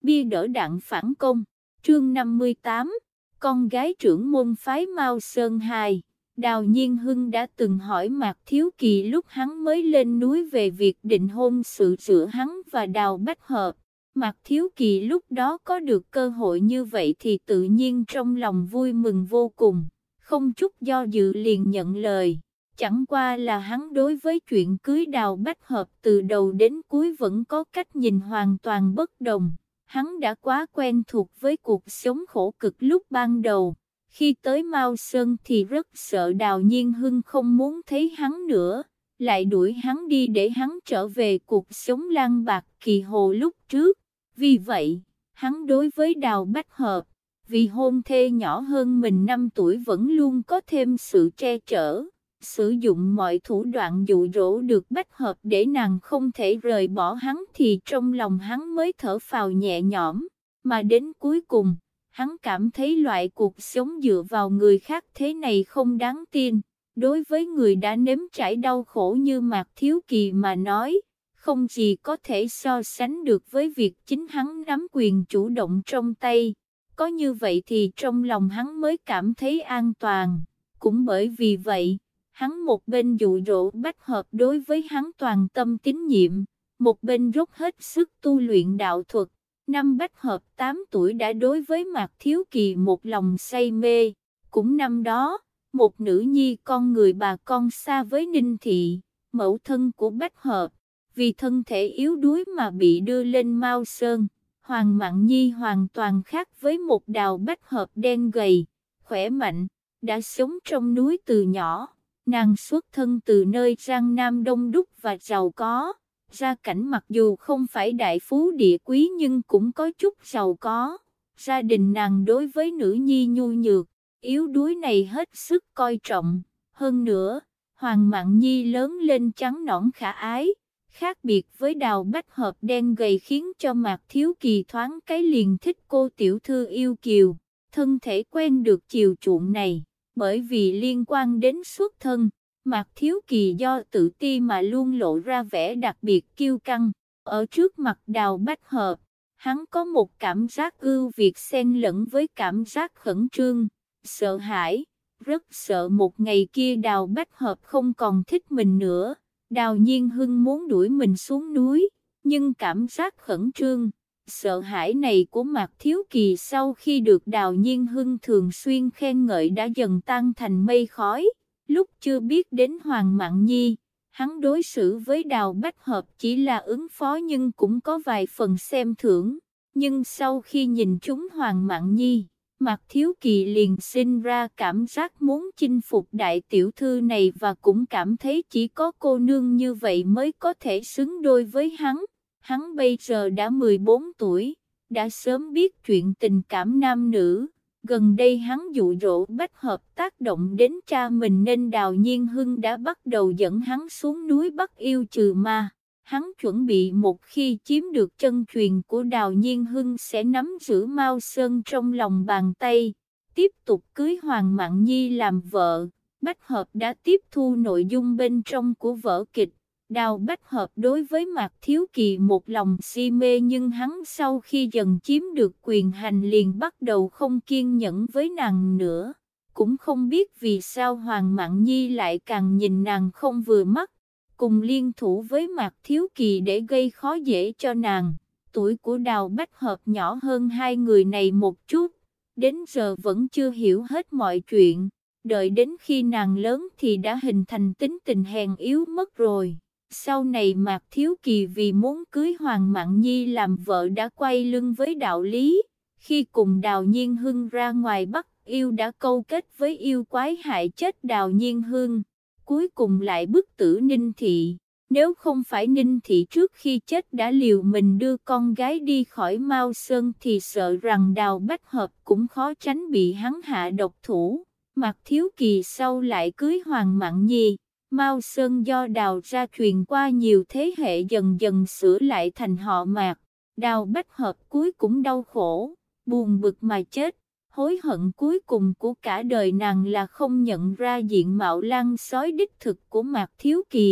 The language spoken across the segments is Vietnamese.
bia đỡ đạn phản công. Chương 58, con gái trưởng môn phái Mao Sơn 2. Đào Nhiên Hưng đã từng hỏi Mạc Thiếu Kỳ lúc hắn mới lên núi về việc định hôn sự giữa hắn và Đào Bách Hợp. Mạc Thiếu Kỳ lúc đó có được cơ hội như vậy thì tự nhiên trong lòng vui mừng vô cùng, không chút do dự liền nhận lời. Chẳng qua là hắn đối với chuyện cưới Đào Bách Hợp từ đầu đến cuối vẫn có cách nhìn hoàn toàn bất đồng. Hắn đã quá quen thuộc với cuộc sống khổ cực lúc ban đầu. Khi tới Mao Sơn thì rất sợ Đào Nhiên Hưng không muốn thấy hắn nữa, lại đuổi hắn đi để hắn trở về cuộc sống lang bạc kỳ hồ lúc trước. Vì vậy, hắn đối với Đào Bách Hợp, vì hôn thê nhỏ hơn mình 5 tuổi vẫn luôn có thêm sự che chở, sử dụng mọi thủ đoạn dụ dỗ được Bách Hợp để nàng không thể rời bỏ hắn thì trong lòng hắn mới thở phào nhẹ nhõm, mà đến cuối cùng, hắn cảm thấy loại cuộc sống dựa vào người khác thế này không đáng tin. Đối với người đã nếm trải đau khổ như Mạc Thiếu Kỳ mà nói, không gì có thể so sánh được với việc chính hắn nắm quyền chủ động trong tay. Có như vậy thì trong lòng hắn mới cảm thấy an toàn. Cũng bởi vì vậy, hắn một bên dụ dỗ Bách Hợp đối với hắn toàn tâm tín nhiệm, một bên dốc hết sức tu luyện đạo thuật. Năm Bách Hợp 8 tuổi đã đối với Mạc Thiếu Kỳ một lòng say mê. Cũng năm đó, một nữ nhi con người bà con xa với Ninh Thị, mẫu thân của Bách Hợp, vì thân thể yếu đuối mà bị đưa lên Mao Sơn. Hoàng Mạn Nhi hoàn toàn khác với một Đào Bách Hợp đen gầy, khỏe mạnh, đã sống trong núi từ nhỏ. Nàng xuất thân từ nơi Giang Nam đông đúc và giàu có. Gia cảnh mặc dù không phải đại phú địa quý nhưng cũng có chút giàu có. Gia đình nàng đối với nữ nhi nhu nhược, yếu đuối này hết sức coi trọng. Hơn nữa, Hoàng Mạn Nhi lớn lên trắng nõn khả ái, khác biệt với Đào Bách Hợp đen gầy khiến cho Mạc Thiếu Kỳ thoáng cái liền thích cô tiểu thư yêu kiều. Thân thể quen được chiều chuộng này, bởi vì liên quan đến xuất thân. Mạc Thiếu Kỳ do tự ti mà luôn lộ ra vẻ đặc biệt kiêu căng. Ở trước mặt Đào Bách Hợp, hắn có một cảm giác ưu việt xen lẫn với cảm giác khẩn trương, sợ hãi, rất sợ một ngày kia Đào Bách Hợp không còn thích mình nữa. Đào Nhiên Hưng muốn đuổi mình xuống núi, nhưng cảm giác khẩn trương, sợ hãi này của Mạc Thiếu Kỳ sau khi được Đào Nhiên Hưng thường xuyên khen ngợi đã dần tan thành mây khói. Lúc chưa biết đến Hoàng Mạn Nhi, hắn đối xử với Đào Bách Hợp chỉ là ứng phó nhưng cũng có vài phần xem thưởng. Nhưng sau khi nhìn chúng Hoàng Mạn Nhi, Mạc Thiếu Kỳ liền sinh ra cảm giác muốn chinh phục đại tiểu thư này và cũng cảm thấy chỉ có cô nương như vậy mới có thể xứng đôi với hắn. Hắn bây giờ đã 14 tuổi, đã sớm biết chuyện tình cảm nam nữ. Gần đây hắn dụ dỗ Bách Hợp tác động đến cha mình nên Đào Nhiên Hưng đã bắt đầu dẫn hắn xuống núi bắt yêu trừ ma. Hắn chuẩn bị một khi chiếm được chân truyền của Đào Nhiên Hưng sẽ nắm giữ Mao Sơn trong lòng bàn tay, tiếp tục cưới Hoàng Mạn Nhi làm vợ. Bách Hợp đã tiếp thu nội dung bên trong của vở kịch. Đào Bách Hợp đối với Mạc Thiếu Kỳ một lòng si mê nhưng hắn sau khi dần chiếm được quyền hành liền bắt đầu không kiên nhẫn với nàng nữa. Cũng không biết vì sao Hoàng Mạn Nhi lại càng nhìn nàng không vừa mắt, cùng liên thủ với Mạc Thiếu Kỳ để gây khó dễ cho nàng. Tuổi của Đào Bách Hợp nhỏ hơn hai người này một chút, đến giờ vẫn chưa hiểu hết mọi chuyện, đợi đến khi nàng lớn thì đã hình thành tính tình hèn yếu mất rồi. Sau này Mạc Thiếu Kỳ vì muốn cưới Hoàng Mạn Nhi làm vợ đã quay lưng với đạo lý, khi cùng Đào Nhiên Hưng ra ngoài bắt yêu đã câu kết với yêu quái hại chết Đào Nhiên Hưng, cuối cùng lại bức tử Ninh Thị. Nếu không phải Ninh Thị trước khi chết đã liều mình đưa con gái đi khỏi Mao Sơn thì sợ rằng Đào Bách Hợp cũng khó tránh bị hắn hạ độc thủ. Mạc Thiếu Kỳ sau lại cưới Hoàng Mạn Nhi. Mao Sơn do Đào ra truyền qua nhiều thế hệ dần dần sửa lại thành họ Mạc. Đào Bách Hợp cuối cũng đau khổ, buồn bực mà chết. Hối hận cuối cùng của cả đời nàng là không nhận ra diện mạo lang sói đích thực của Mạc Thiếu Kỳ.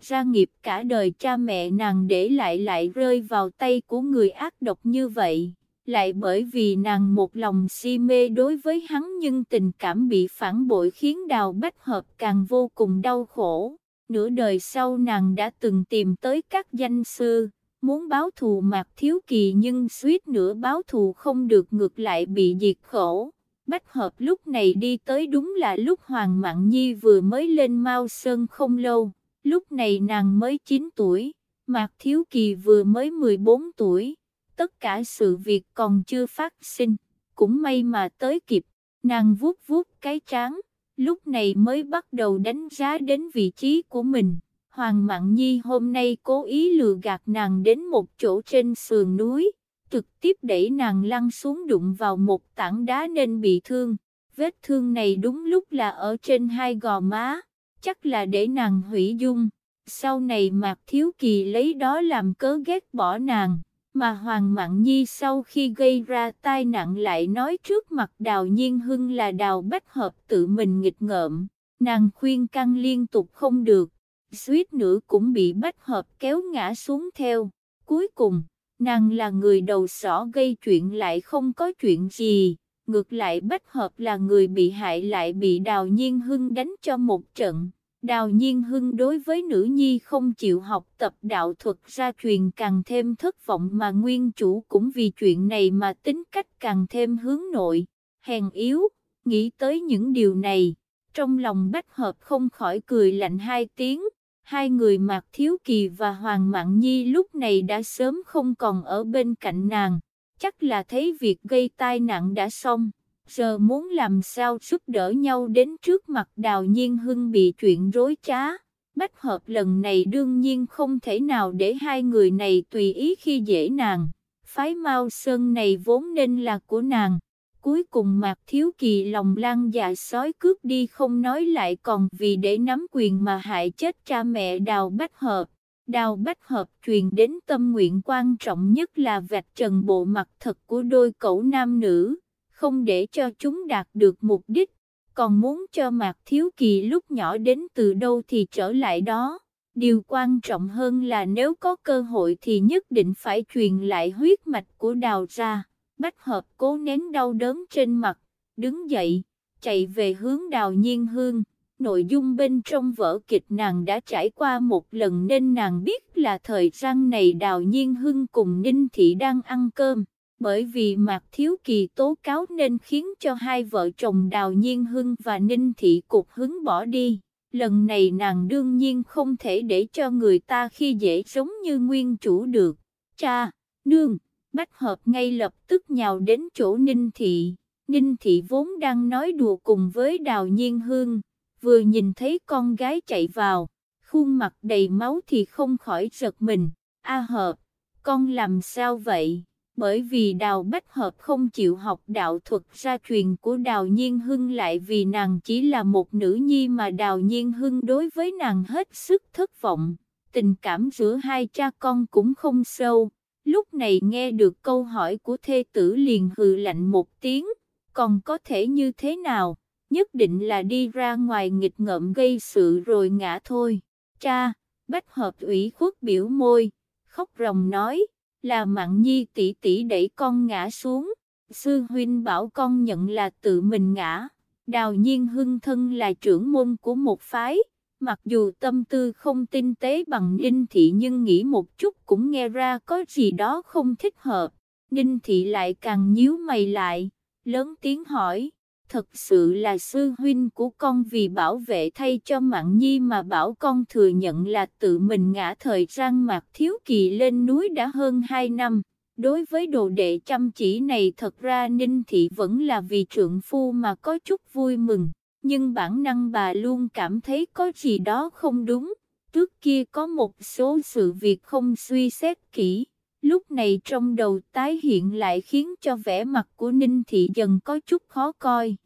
ra nghiệp cả đời cha mẹ nàng để lại rơi vào tay của người ác độc như vậy. Lại bởi vì nàng một lòng si mê đối với hắn nhưng tình cảm bị phản bội khiến Đào Bách Hợp càng vô cùng đau khổ. Nửa đời sau nàng đã từng tìm tới các danh sư, muốn báo thù Mạc Thiếu Kỳ nhưng suýt nữa báo thù không được ngược lại bị diệt khẩu. Bách Hợp lúc này đi tới đúng là lúc Hoàng Mạn Nhi vừa mới lên Mao Sơn không lâu, lúc này nàng mới 9 tuổi, Mạc Thiếu Kỳ vừa mới 14 tuổi. Tất cả sự việc còn chưa phát sinh, cũng may mà tới kịp, nàng vuốt vuốt cái trán, lúc này mới bắt đầu đánh giá đến vị trí của mình. Hoàng Mạn Nhi hôm nay cố ý lừa gạt nàng đến một chỗ trên sườn núi, trực tiếp đẩy nàng lăn xuống đụng vào một tảng đá nên bị thương. Vết thương này đúng lúc là ở trên hai gò má, chắc là để nàng hủy dung. Sau này Mạc Thiếu Kỳ lấy đó làm cớ ghét bỏ nàng. Mà Hoàng Mạn Nhi sau khi gây ra tai nạn lại nói trước mặt Đào Nhiên Hưng là Đào Bách Hợp tự mình nghịch ngợm, nàng khuyên can liên tục không được, suýt nữa cũng bị Bách Hợp kéo ngã xuống theo. Cuối cùng, nàng là người đầu sỏ gây chuyện lại không có chuyện gì, ngược lại Bách Hợp là người bị hại lại bị Đào Nhiên Hưng đánh cho một trận. Đào Nhiên Hưng đối với nữ nhi không chịu học tập đạo thuật ra truyền càng thêm thất vọng mà nguyên chủ cũng vì chuyện này mà tính cách càng thêm hướng nội, hèn yếu. Nghĩ tới những điều này, trong lòng Bách Hợp không khỏi cười lạnh hai tiếng. Hai người Mạc Thiếu Kỳ và Hoàng Mạn Nhi lúc này đã sớm không còn ở bên cạnh nàng, chắc là thấy việc gây tai nạn đã xong. Giờ muốn làm sao giúp đỡ nhau đến trước mặt Đào Nhiên Hưng bị chuyện rối trá. Bách Hợp lần này đương nhiên không thể nào để hai người này tùy ý khi dễ nàng. Phái Mao Sơn này vốn nên là của nàng. Cuối cùng Mạc Thiếu Kỳ lòng lan dạ sói cướp đi không nói lại còn vì để nắm quyền mà hại chết cha mẹ Đào Bách Hợp. Đào Bách Hợp truyền đến tâm nguyện quan trọng nhất là vạch trần bộ mặt thật của đôi cẩu nam nữ, không để cho chúng đạt được mục đích, còn muốn cho Mạc Thiếu Kỳ lúc nhỏ đến từ đâu thì trở lại đó. Điều quan trọng hơn là nếu có cơ hội thì nhất định phải truyền lại huyết mạch của Đào ra. Bách Hợp cố nén đau đớn trên mặt, đứng dậy, chạy về hướng Đào Nhiên Hương. Nội dung bên trong vở kịch nàng đã trải qua một lần nên nàng biết là thời gian này Đào Nhiên Hưng cùng Ninh Thị đang ăn cơm. Bởi vì Mạc Thiếu Kỳ tố cáo nên khiến cho hai vợ chồng Đào Nhiên Hưng và Ninh Thị cục hứng bỏ đi. Lần này nàng đương nhiên không thể để cho người ta khi dễ giống như nguyên chủ được. Cha, nương, Bách Hợp ngay lập tức nhào đến chỗ Ninh Thị. Ninh Thị vốn đang nói đùa cùng với Đào Nhiên Hương, vừa nhìn thấy con gái chạy vào, khuôn mặt đầy máu thì không khỏi giật mình. A Hợp, con làm sao vậy? Bởi vì Đào Bách Hợp không chịu học đạo thuật ra truyền của Đào Nhiên Hưng lại vì nàng chỉ là một nữ nhi mà Đào Nhiên Hưng đối với nàng hết sức thất vọng. Tình cảm giữa hai cha con cũng không sâu. Lúc này nghe được câu hỏi của thê tử liền hừ lạnh một tiếng, còn có thể như thế nào, nhất định là đi ra ngoài nghịch ngợm gây sự rồi ngã thôi. Cha, Bách Hợp ủy khuất biểu môi, khóc ròng nói, là Mạn Nhi tỷ tỷ đẩy con ngã xuống, sư huynh bảo con nhận là tự mình ngã. Đào Nhiên Hưng thân là trưởng môn của một phái, mặc dù tâm tư không tinh tế bằng Ninh Thị nhưng nghĩ một chút cũng nghe ra có gì đó không thích hợp. Ninh Thị lại càng nhíu mày lại, lớn tiếng hỏi, thật sự là sư huynh của con vì bảo vệ thay cho Mạn Nhi mà bảo con thừa nhận là tự mình ngã. Thời gian Mạc Thiếu Kỳ lên núi đã hơn 2 năm. Đối với đồ đệ chăm chỉ này thật ra Ninh Thị vẫn là vì trượng phu mà có chút vui mừng, nhưng bản năng bà luôn cảm thấy có gì đó không đúng. Trước kia có một số sự việc không suy xét kỹ, lúc này trong đầu tái hiện lại khiến cho vẻ mặt của Ninh Thị dần có chút khó coi.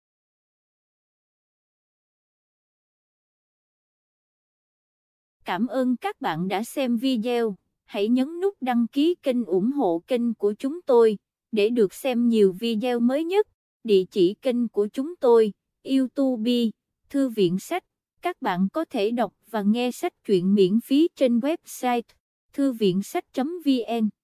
Cảm ơn các bạn đã xem video. Hãy nhấn nút đăng ký kênh ủng hộ kênh của chúng tôi, để được xem nhiều video mới nhất. Địa chỉ kênh của chúng tôi, YouTube, Thư viện sách. Các bạn có thể đọc đọc và nghe sách truyện miễn phí trên website thư viện sách.vn.